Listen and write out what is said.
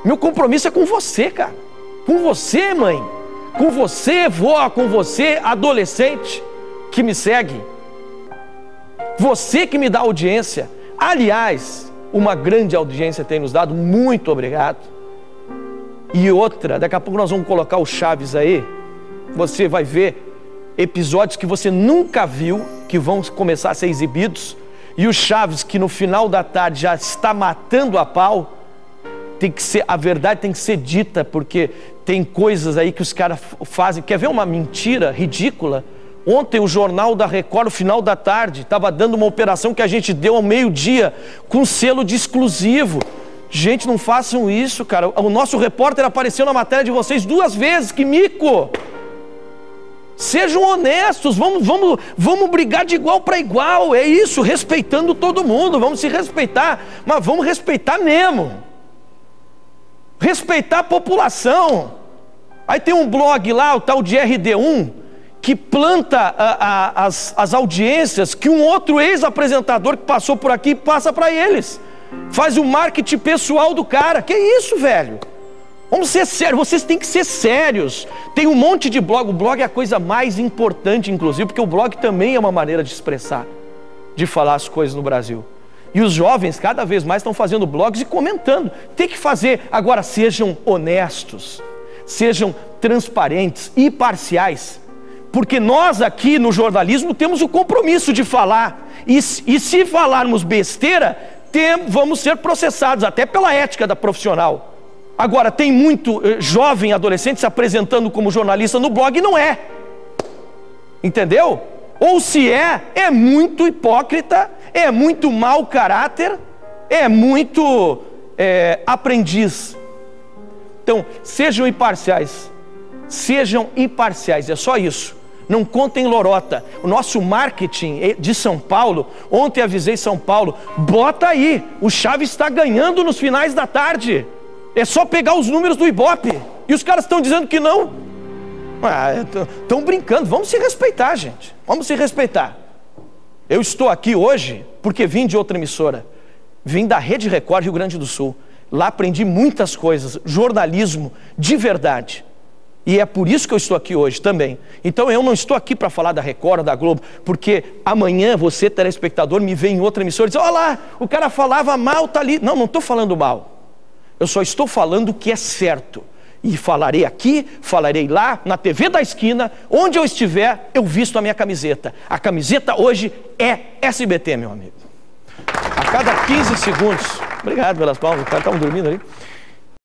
Meu compromisso é com você, cara. Com você, mãe. Com você, vó. Com você, adolescente que me segue. Você que me dá audiência. Aliás, uma grande audiência tem nos dado. Muito obrigado. E outra, daqui a pouco nós vamos colocar o Chaves aí. Você vai ver episódios que você nunca viu, que vão começar a ser exibidos. E o Chaves, que no final da tarde já está matando a pau, tem que ser, a verdade tem que ser dita, porque tem coisas aí que os caras fazem. Quer ver uma mentira ridícula? Ontem o Jornal da Record, no final da tarde, estava dando uma operação que a gente deu ao meio-dia, com selo de exclusivo. Gente, não façam isso, cara. O nosso repórter apareceu na matéria de vocês 2 vezes, que mico! Sejam honestos, vamos brigar de igual para igual, é isso, respeitando todo mundo, vamos se respeitar, mas vamos respeitar mesmo. Respeitar a população. Aí tem um blog lá, o tal de RD1, que planta as audiências que um outro ex-apresentador que passou por aqui passa para eles. Faz o marketing pessoal do cara. Que isso, velho? Vamos ser sérios, vocês têm que ser sérios. Tem um monte de blog, o blog é a coisa mais importante, inclusive, porque o blog também é uma maneira de expressar, de falar as coisas no Brasil. E os jovens cada vez mais estão fazendo blogs e comentando. Tem que fazer. Agora, sejam honestos, sejam transparentes e parciais. Porque nós aqui no jornalismo temos o compromisso de falar. E se falarmos besteira, vamos ser processados, até pela ética da profissional. Agora, tem muito jovem adolescente se apresentando como jornalista no blog e não é. Entendeu? Ou se é muito hipócrita, é muito mau caráter, é muito aprendiz. Então, sejam imparciais. Sejam imparciais, é só isso. Não contem lorota. O nosso marketing de São Paulo, ontem avisei São Paulo, bota aí, o Chaves está ganhando nos finais da tarde. É só pegar os números do Ibope. E os caras estão dizendo que não. Estão brincando. Vamos se respeitar, gente. Vamos se respeitar. Eu estou aqui hoje porque vim de outra emissora. Vim da Rede Record Rio Grande do Sul. Lá aprendi muitas coisas. Jornalismo de verdade. E é por isso que eu estou aqui hoje também. Então eu não estou aqui para falar da Record, da Globo, porque amanhã você, telespectador, me vê em outra emissora e diz: olha lá, o cara falava mal, tá ali. Não estou falando mal. Eu só estou falando o que é certo. E falarei aqui, falarei lá, na TV da esquina, onde eu estiver, eu visto a minha camiseta. A camiseta hoje é SBT, meu amigo. A cada 15 segundos. Obrigado pelas palmas, os caras estavam dormindo ali.